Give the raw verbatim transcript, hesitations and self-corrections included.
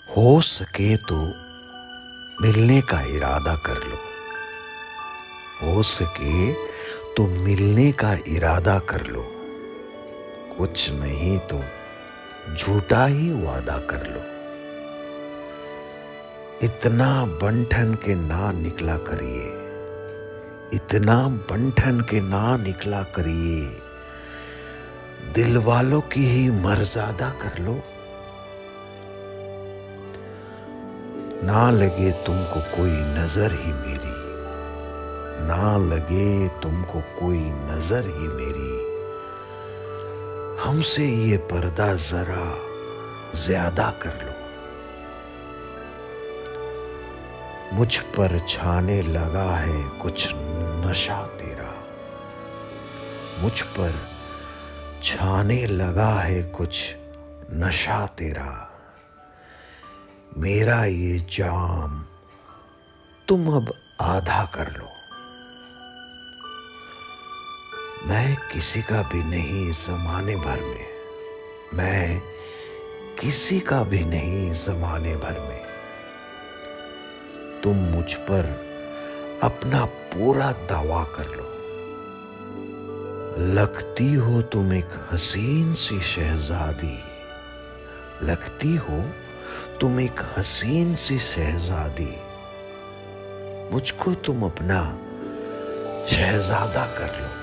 हो सके तो मिलने का इरादा कर लो, हो सके तो मिलने का इरादा कर लो, कुछ नहीं तो झूठा ही वादा कर लो। इतना बंठन के ना निकला करिए, इतना बंठन के ना निकला करिए, दिल वालों की ही मर्यादा कर लो। ना लगे तुमको कोई नजर ही मेरी, ना लगे तुमको कोई नजर ही मेरी, हमसे ये पर्दा जरा ज्यादा कर लो। मुझ पर छाने लगा है कुछ नशा तेरा, मुझ पर छाने लगा है कुछ नशा तेरा, मेरा ये जाम तुम अब आधा कर लो। मैं किसी का भी नहीं जमाने भर में, मैं किसी का भी नहीं जमाने भर में, तुम मुझ पर अपना पूरा दावा कर लो। लगती हो तुम एक हसीन सी शहजादी, लगती हो तुम एक हसीन सी शहजादी, मुझको तुम अपना शहजादा कर लो।